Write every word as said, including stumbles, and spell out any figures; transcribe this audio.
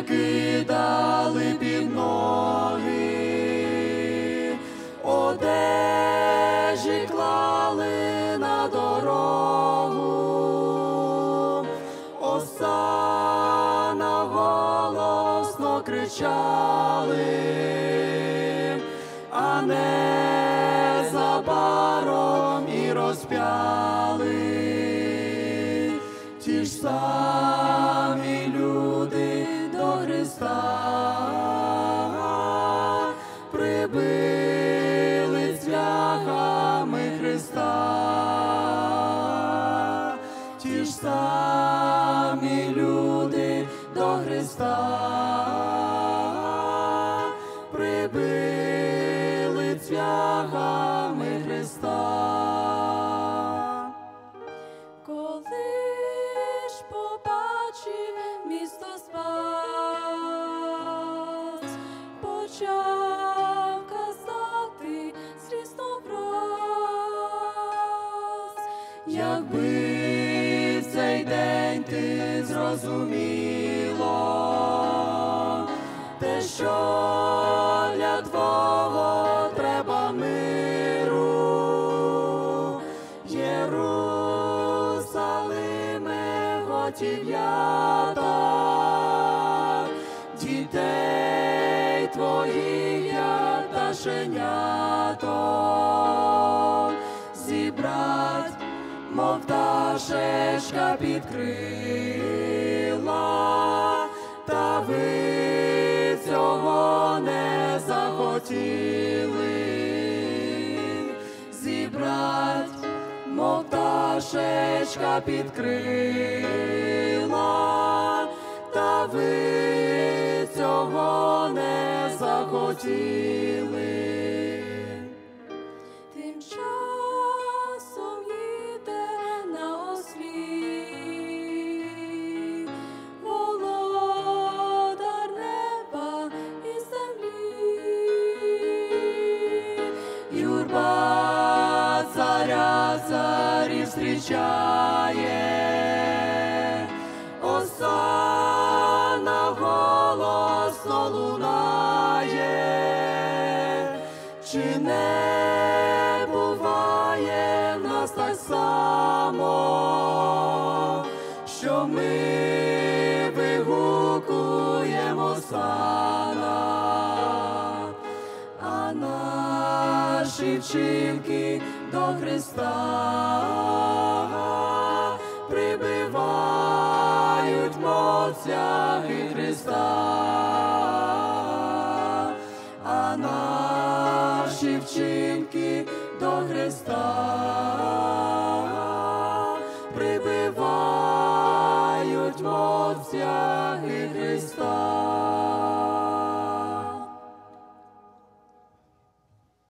кидали під ноги, одежі клали на дорогу, Осанна голосно кричали, а незабаром і розп'яли. Ті ж самі люди до Христа прибили цвяхами Христа. Ті ж самі люди до Христа прибили цвяхами Христа. Місто спас, почав казати злісно враз. Якби в цей день ти зрозуміло те, що для твого треба миру, Єрусалиме, готів я так, дітей твоїх я пташеняток зібрать, мов пташечка під крила, та ви цього не захотіли зібрать, мов пташечка під крила, та ви цього не захотіли. Тим часом їде на ослі володар неба і землі. Юрба царя царів зустрічає, Осанна голосно лунає. Чи не буває в нас так само, що ми вигукуємо Осанна, а наші вчинки до Христа прибивають мов цвяхи Христа.